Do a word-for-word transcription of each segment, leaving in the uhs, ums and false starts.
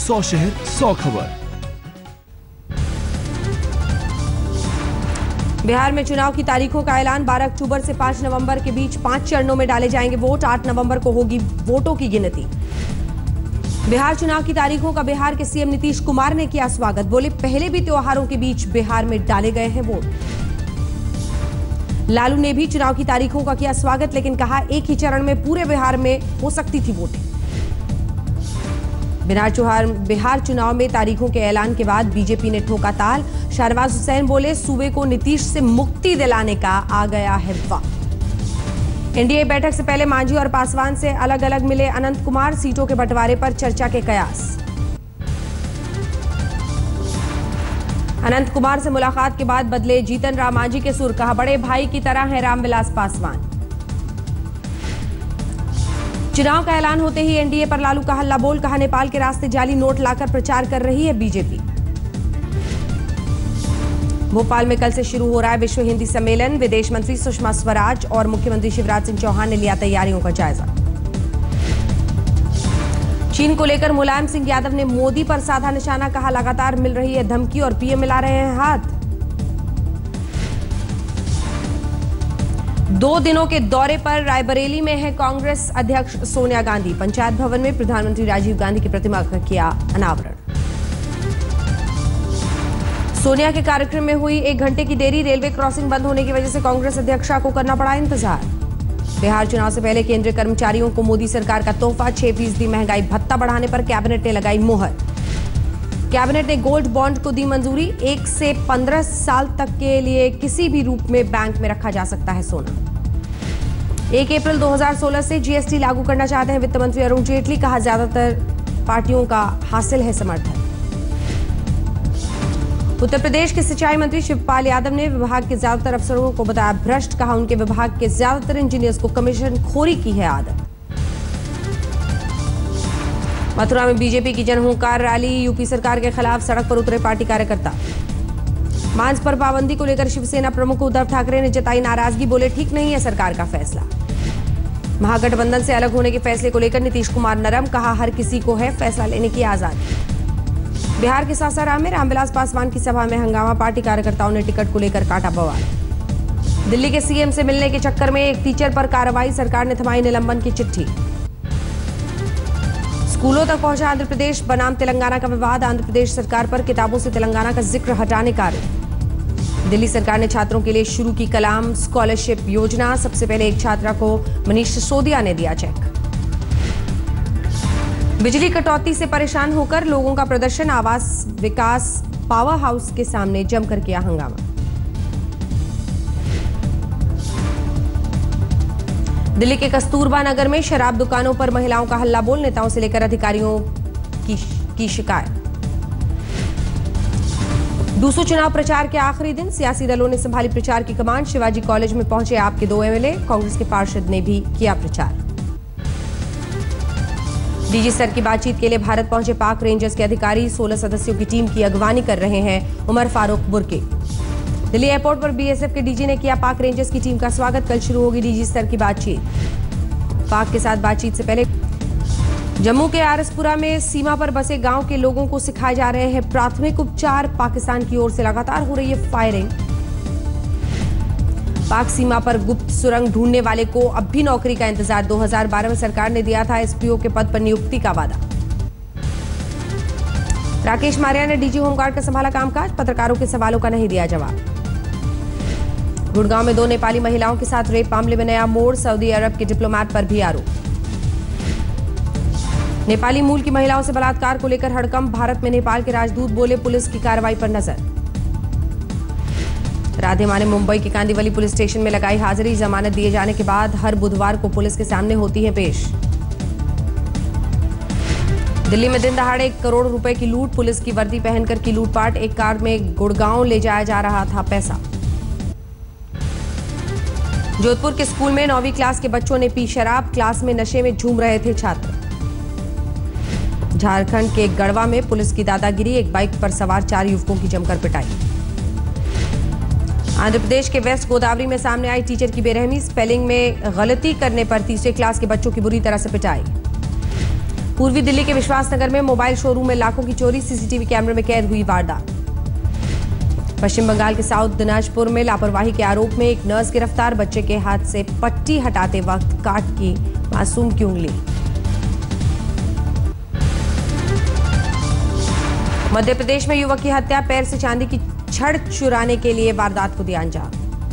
सौ शहर सौ खबर। बिहार में चुनाव की तारीखों का ऐलान। बारह अक्टूबर से पाँच नवंबर के बीच पांच चरणों में डाले जाएंगे वोट। आठ नवंबर को होगी वोटों की गिनती। बिहार चुनाव की तारीखों का बिहार के सीएम नीतीश कुमार ने किया स्वागत। बोले पहले भी त्योहारों के बीच बिहार में डाले गए हैं वोट। लालू ने भी चुनाव की तारीखों का किया स्वागत, लेकिन कहा एक ही चरण में पूरे बिहार में हो सकती थी वोटिंग। बिहार चुनाव बिहार चुनाव में तारीखों के ऐलान के बाद बीजेपी ने ठोका ताल। शहनवाज हुसैन बोले सूबे को नीतीश से मुक्ति दिलाने का आ गया है वक्त। एनडीए बैठक से पहले मांझी और पासवान से अलग अलग मिले अनंत कुमार। सीटों के बंटवारे पर चर्चा के कयास। अनंत कुमार से मुलाकात के बाद बदले जीतन राम मांझी के सुर। कहा बड़े भाई की तरह है रामविलास पासवान। चुनाव का ऐलान होते ही एनडीए पर लालू का हल्ला बोल। कहा नेपाल के रास्ते जाली नोट लाकर प्रचार कर रही है बीजेपी। भोपाल में कल से शुरू हो रहा है विश्व हिंदी सम्मेलन। विदेश मंत्री सुषमा स्वराज और मुख्यमंत्री शिवराज सिंह चौहान ने लिया तैयारियों का जायजा। चीन को लेकर मुलायम सिंह यादव ने मोदी पर साधा निशाना। कहा लगातार मिल रही है धमकी और पीएम मिला रहे हैं हाथ। दो दिनों के दौरे पर रायबरेली में है कांग्रेस अध्यक्ष सोनिया गांधी। पंचायत भवन में प्रधानमंत्री राजीव गांधी की प्रतिमा का किया अनावरण। सोनिया के कार्यक्रम में हुई एक घंटे की देरी। रेलवे क्रॉसिंग बंद होने की वजह से कांग्रेस अध्यक्षा को करना पड़ा इंतजार। बिहार चुनाव से पहले केंद्रीय कर्मचारियों को मोदी सरकार का तोहफा। छह फीसदी महंगाई भत्ता बढ़ाने पर कैबिनेट ने लगाई मोहर। कैबिनेट ने गोल्ड बॉन्ड को दी मंजूरी। एक से पंद्रह साल तक के लिए किसी भी रूप में बैंक में रखा जा सकता है सोना। एक अप्रैल दो हज़ार सोलह से जीएसटी लागू करना चाहते हैं वित्त मंत्री अरुण जेटली। कहा ज्यादातर पार्टियों का हासिल है समर्थन। उत्तर प्रदेश के सिंचाई मंत्री शिवपाल यादव ने विभाग के ज्यादातर अफसरों को बताया भ्रष्ट। कहा उनके विभाग के ज्यादातर इंजीनियर्स को कमीशन खोरी की है आदत। मथुरा में बीजेपी की जनहुंकार रैली। यूपी सरकार के खिलाफ सड़क पर उतरे पार्टी कार्यकर्ता। मांझ पर पाबंदी को लेकर शिवसेना प्रमुख उद्धव ठाकरे ने जताई नाराजगी। बोले ठीक नहीं है सरकार का फैसला। महागठबंधन से अलग होने के फैसले को लेकर नीतीश कुमार नरम। कहा हर किसी को है फैसला लेने की आजादी। बिहार के सासाराम में रामविलास पासवान की सभा में हंगामा। पार्टी कार्यकर्ताओं ने टिकट को लेकर काटा बवाल। दिल्ली के सीएम से मिलने के चक्कर में एक टीचर पर कार्रवाई। सरकार ने थमाई निलंबन की चिट्ठी। स्कूलों तक पहुंचा आंध्र प्रदेश बनाम तेलंगाना का विवाद। आंध्र प्रदेश सरकार पर किताबों से तेलंगाना का जिक्र हटाने का आरोप। दिल्ली सरकार ने छात्रों के लिए शुरू की कलाम स्कॉलरशिप योजना। सबसे पहले एक छात्रा को मनीष सिसोदिया ने दिया चेक। बिजली कटौती से परेशान होकर लोगों का प्रदर्शन। आवास विकास पावर हाउस के सामने जमकर किया हंगामा। दिल्ली के कस्तूरबा नगर में शराब दुकानों पर महिलाओं का हल्ला बोल। नेताओं से लेकर अधिकारियों की, की शिकायत। दूसरा चुनाव प्रचार के आखिरी दिन सियासी दलों ने संभाली प्रचार की कमान। शिवाजी कॉलेज में पहुंचे आप के दो एमएलए। कांग्रेस के पार्षद ने भी किया प्रचार। डीजी स्तर की बातचीत के लिए भारत पहुंचे पाक रेंजर्स के अधिकारी। सोलह सदस्यों की टीम की अगवानी कर रहे हैं उमर फारूक बुर्की। दिल्ली एयरपोर्ट पर बीएसएफ के डीजी ने किया पाक रेंजर्स की टीम का स्वागत। कल शुरू होगी डीजी स्तर की बातचीत। पाक के साथ बातचीत से पहले जम्मू के आरसपुरा में सीमा पर बसे गांव के लोगों को सिखाए जा रहे हैं प्राथमिक उपचार। पाकिस्तान की ओर से लगातार हो रही है फायरिंग। पाक सीमा पर गुप्त सुरंग ढूंढने वाले को अब भी नौकरी का इंतजार। दो हज़ार बारह में सरकार ने दिया था एसपीओ के पद पर नियुक्ति का वादा। राकेश मारिया ने डीजी होमगार्ड का संभाला कामकाज। पत्रकारों के सवालों का नहीं दिया जवाब। गुड़गांव में दो नेपाली महिलाओं के साथ रेप मामले में नया मोड़। सऊदी अरब के डिप्लोमेट पर भी आरोप। नेपाली मूल की महिलाओं से बलात्कार को लेकर हड़कंप। भारत में नेपाल के राजदूत बोले पुलिस की कार्रवाई पर नजर। राधे मां ने मुंबई के कांदिवली पुलिस स्टेशन में लगाई हाजिरी। जमानत दिए जाने के बाद हर बुधवार को पुलिस के सामने होती हैं पेश। दिल्ली में दिन दहाड़े एक करोड़ रुपए की लूट। पुलिस की वर्दी पहनकर की लूटपाट। एक कार में गुड़गांव ले जाया जा रहा था पैसा। जोधपुर के स्कूल में नौवीं क्लास के बच्चों ने पी शराब। क्लास में नशे में झूम रहे थे छात्र। झारखंड के गढ़वा में पुलिस की दादागिरी। एक बाइक पर सवार चार युवकों की जमकर पिटाई। आंध्र प्रदेश के वेस्ट गोदावरी में सामने आई टीचर की बेरहमी। स्पेलिंग में गलती करने पर तीसरे क्लास के बच्चों की बुरी तरह से पिटाई। पूर्वी दिल्ली के विश्वास नगर में मोबाइल शोरूम में लाखों की चोरी, सीसीटीवी कैमरे में कैद हुई वारदात। पश्चिम बंगाल के साउथ दिनाजपुर में लापरवाही के आरोप में एक नर्स गिरफ्तार, बच्चे के हाथ से पट्टी हटाते वक्त काट की मासूम की उंगली। मध्य प्रदेश में युवक की हत्या, पैर से चांदी की छड़ चुराने के लिए वारदात को दिया अंजाम।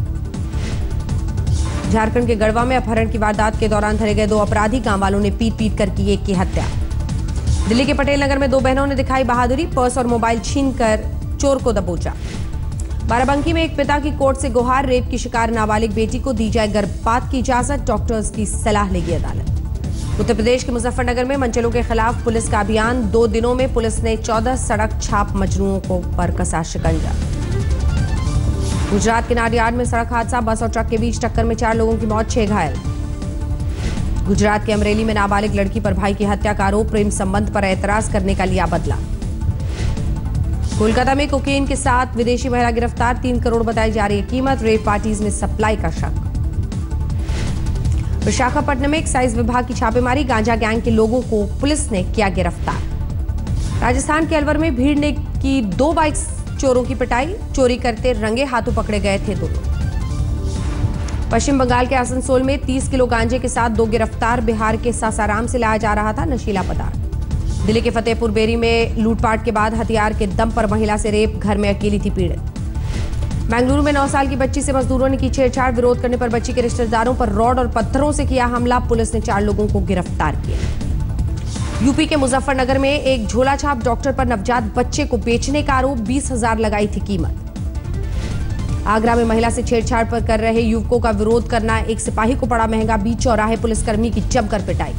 झारखंड के गढ़वा में अपहरण की वारदात के दौरान धरे गए दो अपराधी, गांव वालों ने पीट पीट कर की एक की हत्या। दिल्ली के पटेल नगर में दो बहनों ने दिखाई बहादुरी, पर्स और मोबाइल छीनकर चोर को दबोचा। बाराबंकी में एक पिता की कोर्ट से गुहार, रेप की शिकार नाबालिग बेटी को दी जाए गर्भपात की इजाजत, डॉक्टर्स की सलाह लेगी अदालत। उत्तर प्रदेश के मुजफ्फरनगर में मंचलों के खिलाफ पुलिस का अभियान, दो दिनों में पुलिस ने चौदह सड़क छाप मजनुओं को पर कसा शिकंजा। गुजरात के नाडियाड में सड़क हादसा, बस और ट्रक के बीच टक्कर में चार लोगों की मौत, छह घायल। गुजरात के अमरेली में नाबालिग लड़की पर भाई की हत्या का आरोप, प्रेम संबंध पर एतराज करने का लिया बदला। कोलकाता में कोकेन के साथ विदेशी महिला गिरफ्तार, तीन करोड़ बताई जा रही है कीमत, रेप पार्टीज में सप्लाई का शक। विशाखापट्टनम में एक्साइज विभाग की छापेमारी, गांजा गैंग के लोगों को पुलिस ने किया गिरफ्तार। राजस्थान के अलवर में भीड़ ने की दो बाइक चोरों की पिटाई, चोरी करते रंगे हाथों पकड़े गए थे दोनों। पश्चिम बंगाल के आसनसोल में तीस किलो गांजे के साथ दो गिरफ्तार, बिहार के सासाराम से लाया जा रहा था नशीला पदार्थ। दिल्ली के फतेहपुर बेरी में लूटपाट के बाद हथियार के दम पर महिला से रेप, घर में अकेली थी पीड़ित। बेंगलुरु में नौ साल की बच्ची से मजदूरों ने की छेड़छाड़, विरोध करने पर बच्ची के रिश्तेदारों पर रॉड और पत्थरों से किया हमला, पुलिस ने चार लोगों को गिरफ्तार किया। यूपी के मुजफ्फरनगर में एक झोलाछाप डॉक्टर पर नवजात बच्चे को बेचने का आरोप, बीस हजार लगाई थी कीमत। आगरा में महिला से छेड़छाड़ पर कर रहे युवकों का विरोध करना एक सिपाही को पड़ा महंगा, बीच चौराहे पुलिसकर्मी की जमकर पिटाई।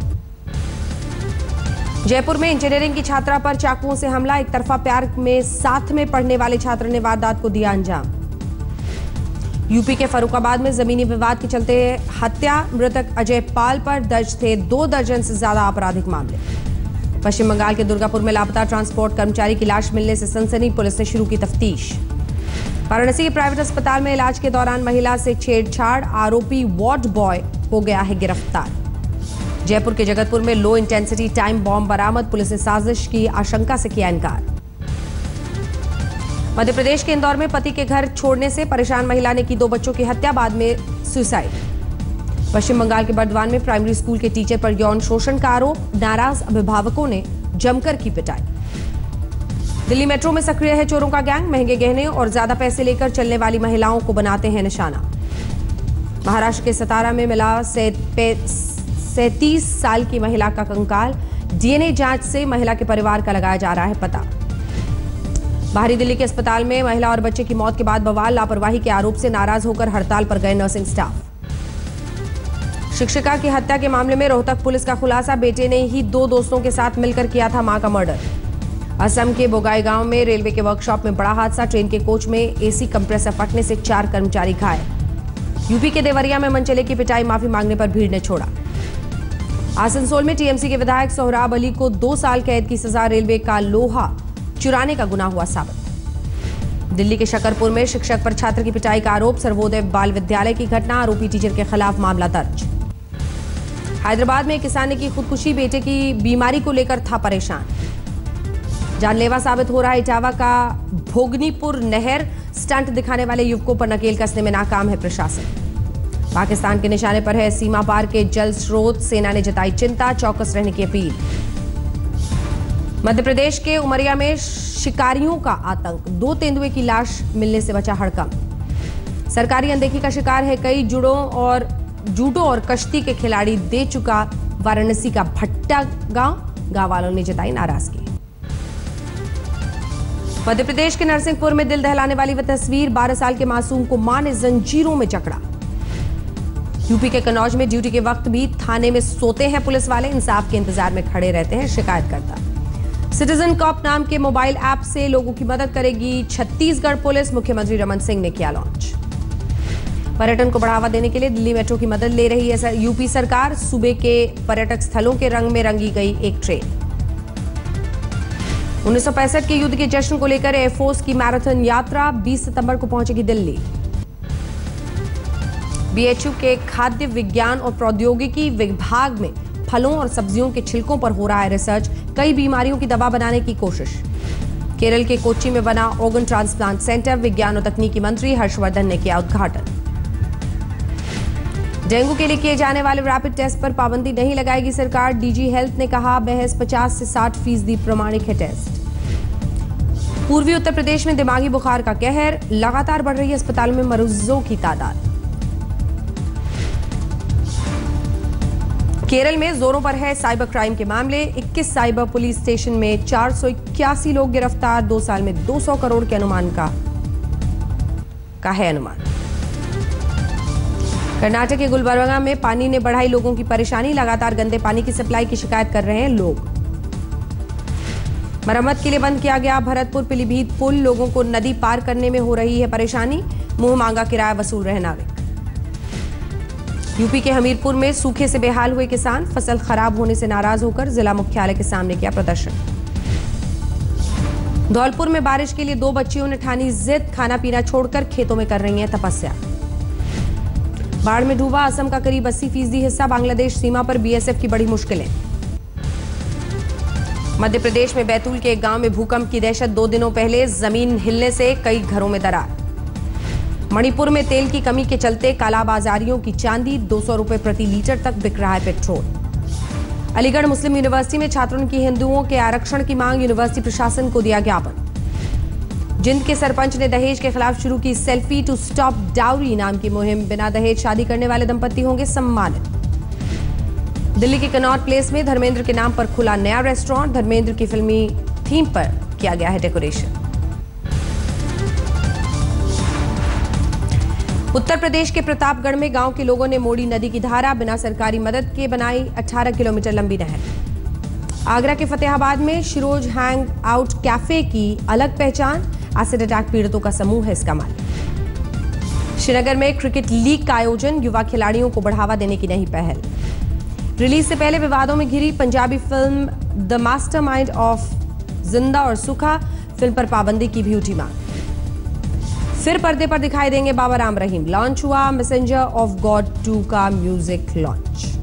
जयपुर में इंजीनियरिंग की छात्रा पर चाकुओं से हमला, एक तरफा प्यार में साथ में पढ़ने वाले छात्र ने वारदात को दिया अंजाम। यूपी के फरुखाबाद में जमीनी विवाद के चलते हत्या, मृतक अजय पाल पर दर्ज थे दो दर्जन से ज्यादा आपराधिक मामले। पश्चिम बंगाल के दुर्गापुर में लापता ट्रांसपोर्ट कर्मचारी की लाश मिलने से सनसनी, पुलिस ने शुरू की तफ्तीश। वाराणसी के प्राइवेट अस्पताल में इलाज के दौरान महिला से छेड़छाड़, आरोपी वार्ड बॉय हो गया है गिरफ्तार। जयपुर के जगतपुर में लो इंटेंसिटी टाइम बॉम्ब बरामद, पुलिस ने साजिश की आशंका से किया इनकार। मध्य प्रदेश के इंदौर में पति के घर छोड़ने से परेशान महिला ने की दो बच्चों की हत्या, बाद में सुसाइड। पश्चिम बंगाल के बर्दवान में प्राइमरी स्कूल के टीचर पर यौन शोषण का आरोप, नाराज अभिभावकों ने जमकर की पिटाई। दिल्ली मेट्रो में सक्रिय है चोरों का गैंग, महंगे गहने और ज्यादा पैसे लेकर चलने वाली महिलाओं को बनाते हैं निशाना। महाराष्ट्र के सतारा में मिला सैंतीस साल की महिला का कंकाल, डीएनए जांच से महिला के परिवार का लगाया जा रहा है पता। बाहरी दिल्ली के अस्पताल में महिला और बच्चे की मौत के बाद बवाल, लापरवाही के आरोप से नाराज होकर हड़ताल पर गए नर्सिंग स्टाफ। शिक्षिका की हत्या के मामले में रोहतक पुलिस का खुलासा, बेटे ने ही दो दोस्तों के साथ मिलकर किया था मां का मर्डर। असम के बोगाईगांव में रेलवे के वर्कशॉप में बड़ा हादसा, ट्रेन के कोच में एसी कंप्रेसर फटने से चार कर्मचारी घायल। यूपी के देवरिया में मनचले की पिटाई, माफी मांगने पर भीड़ ने छोड़ा। आसनसोल में टीएमसी के विधायक सोहराब अली को दो साल कैद की सजा, रेलवे का लोहा चुराने का गुनाह हुआ साबित। दिल्ली के शकरपुर में शिक्षक पर छात्र की पिटाई का आरोप, सर्वोदय बाल विद्यालय की घटना, आरोपी टीचर के खिलाफ मामला दर्ज। हैदराबाद में एक किसान ने की खुदकुशी, बेटे की बीमारी को लेकर था परेशान। जानलेवा साबित हो रहा है इटावा का भोगनीपुर नहर, स्टंट दिखाने वाले युवकों पर नकेल कसने में नाकाम है प्रशासन। पाकिस्तान के निशाने पर है सीमा पार के जल स्रोत, सेना ने जताई चिंता, चौकस रहने की अपील। मध्य प्रदेश के उमरिया में शिकारियों का आतंक, दो तेंदुए की लाश मिलने से बचा हड़कंप। सरकारी अनदेखी का शिकार है कई जुड़ों और जूडो और कश्ती के खिलाड़ी, दे चुका वाराणसी का भट्टा गांव, गांव वालों ने जताई नाराजगी। मध्य प्रदेश के नरसिंहपुर में दिल दहलाने वाली वह तस्वीर, बारह साल के मासूम को मां ने जंजीरों में जकड़ा। यूपी के कन्नौज में ड्यूटी के वक्त भी थाने में सोते हैं पुलिस वाले, इंसाफ के इंतजार में खड़े रहते हैं शिकायतकर्ता। सिटीजन कॉप नाम के मोबाइल ऐप से लोगों की मदद करेगी छत्तीसगढ़ पुलिस, मुख्यमंत्री रमन सिंह ने किया लॉन्च। पर्यटन को बढ़ावा देने के लिए दिल्ली मेट्रो की मदद ले रही है यूपी सरकार, सूबे के पर्यटक स्थलों के रंग में रंगी गई एक ट्रेन। उन्नीस सौ पैंसठ के युद्ध के जश्न को लेकर एयरफोर्स की मैराथन यात्रा बीस सितंबर को पहुंचेगी दिल्ली। बीएचयू के खाद्य विज्ञान और प्रौद्योगिकी विभाग में फलों और सब्जियों के छिलकों पर हो रहा है रिसर्च, कई बीमारियों की दवा बनाने की कोशिश। केरल के कोच्चि में बना ऑर्गन ट्रांसप्लांट सेंटर, विज्ञान और तकनीकी मंत्री हर्षवर्धन ने किया उद्घाटन। डेंगू के लिए किए जाने वाले रैपिड टेस्ट पर पाबंदी नहीं लगाएगी सरकार, डीजी हेल्थ ने कहा महज पचास से साठ फीसदी प्रमाणिक है टेस्ट। पूर्वी उत्तर प्रदेश में दिमागी बुखार का कहर, लगातार बढ़ रही है अस्पतालों में मरीजों की तादाद। केरल में जोरों पर है साइबर क्राइम के मामले, इक्कीस साइबर पुलिस स्टेशन में चार सौ इक्यासी लोग गिरफ्तार, दो साल में दो सौ करोड़ के अनुमान का का है अनुमान। कर्नाटक के गुलबर्गा में पानी ने बढ़ाई लोगों की परेशानी, लगातार गंदे पानी की सप्लाई की शिकायत कर रहे हैं लोग। मरम्मत के लिए बंद किया गया भरतपुर पीलीभीत पुल, लोगों को नदी पार करने में हो रही है परेशानी, मुंह मांगा किराया वसूल रहे नाविक। यूपी के हमीरपुर में सूखे से बेहाल हुए किसान, फसल खराब होने से नाराज होकर जिला मुख्यालय के सामने किया प्रदर्शन। धौलपुर में बारिश के लिए दो बच्चियों ने ठानी जिद, खाना पीना छोड़कर खेतों में कर रही हैं तपस्या। बाढ़ में डूबा असम का करीब अस्सी फीसदी हिस्सा, बांग्लादेश सीमा पर बीएसएफ की बड़ी मुश्किलें। मध्य प्रदेश में बैतूल के एक गांव में भूकंप की दहशत, दो दिनों पहले जमीन हिलने से कई घरों में दरार। मणिपुर में तेल की कमी के चलते कालाबाजारियों की चांदी, दो सौ रुपए प्रति लीटर तक बिक रहा है पेट्रोल। अलीगढ़ मुस्लिम यूनिवर्सिटी में छात्रों की हिंदुओं के आरक्षण की मांग, यूनिवर्सिटी प्रशासन को दिया ज्ञापन। जिंद के सरपंच ने दहेज के खिलाफ शुरू की सेल्फी टू स्टॉप डाउरी नाम की मुहिम, बिना दहेज शादी करने वाले दंपति होंगे सम्मानित। दिल्ली के कनॉट प्लेस में धर्मेंद्र के नाम पर खुला नया रेस्टोरेंट, धर्मेंद्र की फिल्मी थीम पर किया गया है डेकोरेशन। उत्तर प्रदेश के प्रतापगढ़ में गांव के लोगों ने मोड़ी नदी की धारा, बिना सरकारी मदद के बनाई अठारह किलोमीटर लंबी नहर। आगरा के फतेहाबाद में शिरोज हैंग आउट कैफे की अलग पहचान, एसिड अटैक पीड़ितों का समूह है इसका मालिक। श्रीनगर में क्रिकेट लीग का आयोजन, युवा खिलाड़ियों को बढ़ावा देने की नई पहल। रिलीज से पहले विवादों में घिरी Punjabi film the mastermind of Jinda और सुखा, फिल्म पर पाबंदी की भी उठी मांग। फिर पर्दे पर दिखाई देंगे बाबा राम रहीम, लॉन्च हुआ मैसेंजर ऑफ गॉड टू का म्यूजिक लॉन्च।